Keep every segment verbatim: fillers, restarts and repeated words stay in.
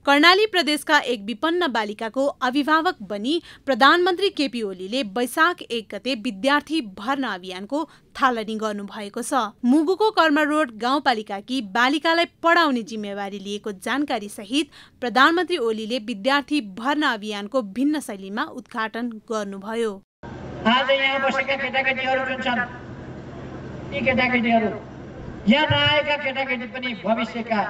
कर्णाली प्रदेशका एक विपन्न बालिकाको अभिभावक बनी प्रधानमन्त्री केपी ओलीले वैशाख एक गते विद्यार्थी भर्ना अभियानको थालनी गर्नुभएको छ। मुगुको कर्मा रोड गाउँपालिकाकी बालिकालाई पढाउने जिम्मेवारी लिएको जानकारी सहित प्रधानमन्त्री ओलीले विद्यार्थी भर्ना अभियानको भिन्न शैलीमा उद्घाटन गर्नुभयो। आज यहाँ बसेका केटाकेटीहरू जुन छन्, ती केटाकेटीहरू यहाँ नआएका केटाकेटी पनि भविष्यका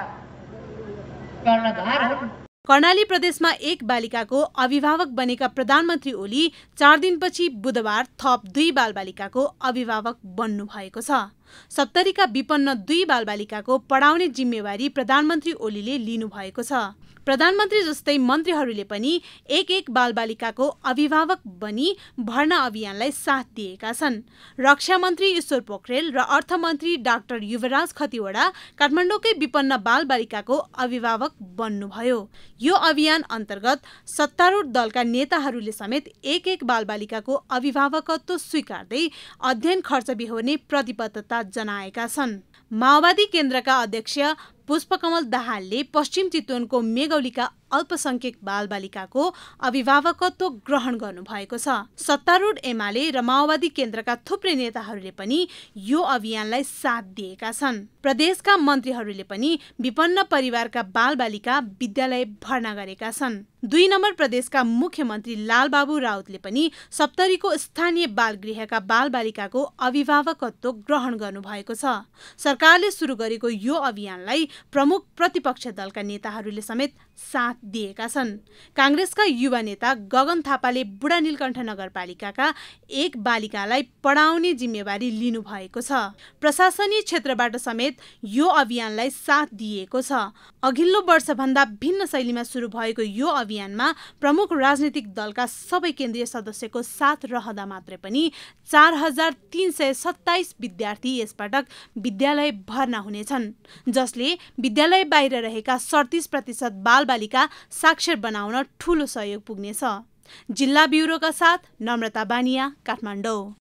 कर्णधार हुन्। कर्णाली प्रदेशमा एक बालिकाको अभिभावक बनेका प्रधानमन्त्री ओली चार दिनपछि बुधबार थप दुई बालबालिकाको अभिभावक बन्नु भएको छ। सप्तरीका विपन्न दुई बालबालिकाको पढाउने जिम्मेवारी प्रधानमन्त्री ओलीले लिनु भएको छ। प्रधानमन्त्री जस्तै मन्त्रीहरूले पनि एक एक बालबालिकाको अभिभावक बनी भर्ना अभियानलाई साथ दिएका छन्। रक्षा मन्त्री ईश्वर पोखरेल र अर्थमन्त्री डाक्टर युवराज खतिवडा काठमाडौँकै विपन्न बालबालिकाको अभिभावक बन्नुभयो। यो अभियान अन्तर्गत सत्तारूढ दलका नेताहरूले समेत एक एक बालबालिकाको अभिभावकत्व स्वीकार्दै अध्ययन खर्च बिहोर्ने प्रतिबद्धता जनाएका छन्। माओवादी केन्द्रका अध्यक्ष पुष्पकमल दाहालले पश्चिम चितवनको मेगौलीका अल्पसंख्यक बालबालिकाको अभिभावकत्व ग्रहण गर्नुभएको छ। सत्तारूढ एमाले र माओवादी केन्द्रका थुप्रै नेताहरूले पनि यो अभियानलाई साथ दिएका छन्। प्रदेशका मन्त्रीहरूले पनि विपन्न परिवारका बालबालिका विद्यालय भर्ना गरेका छन्। दुई नम्बर प्रदेशका मुख्यमन्त्री लालबाबु राउतले पनि सप्तरीको स्थानीय बालगृहका बालबालिकाको अभिभावकत्व ग्रहण गर्नुभएको छ। सरकारले सुरु गरेको यो अभियानलाई प्रमुख प्रतिपक्ष दलका नेताहरूले समेत साथ दिएका छन्। कांग्रेसका युवा नेता गगन थापाले बुढा नीलकण्ठ नगरपालिकाका एक बालिकालाई पढाउने जिम्मेवारी लिनु भएको छ। प्रशासनीय क्षेत्रबाट समेत यो अभियानलाई साथ दिएको छ। अघिल्लो वर्षभन्दा भिन्न शैलीमा सुरु भएको यो अभियानमा प्रमुख राजनीतिक दलका सबै केन्द्रीय सदस्यको साथ रहँदा मात्रै पनि चार हजार तीन सय सत्ताइस विद्यार्थी यसपटक विद्यालय भर्ना हुनेछन्, जसले विद्यालय बाहिर रहेका सडतिस प्रतिशत बालबालिका साक्षर बनाउन ठूलो सहयोग पुग्नेछ। जिल्ला ब्युरोका साथ नम्रता बानिया, काठमाडौँ।